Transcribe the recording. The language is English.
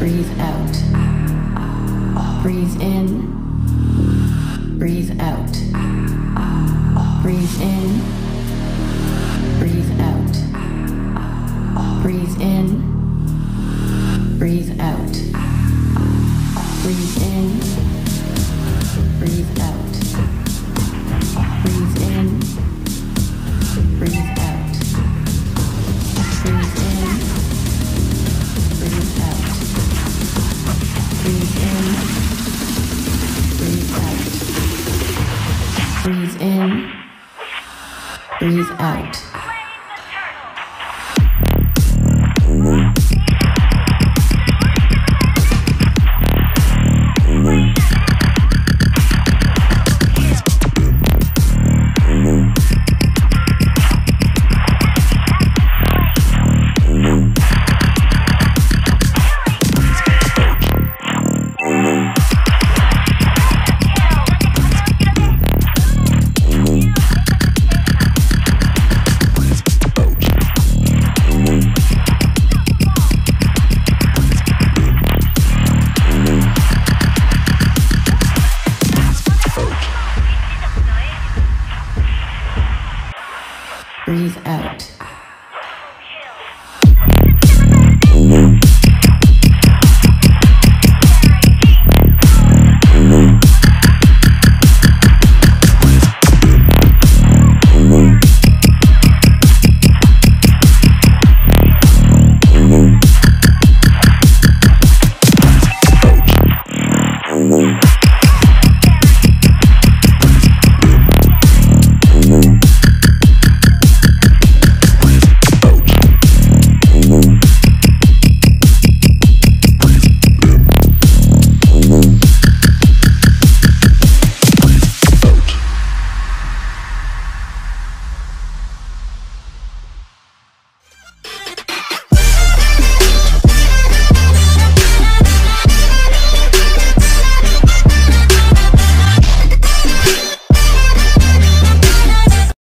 breathe out. Breathe in, breathe out. Breathe in, breathe out. Breathe in, breathe out. Breathe in, breathe out. Breathe in, breathe out. Breathe in, breathe out. Breathe in, breathe out. Breathe in, breathe out.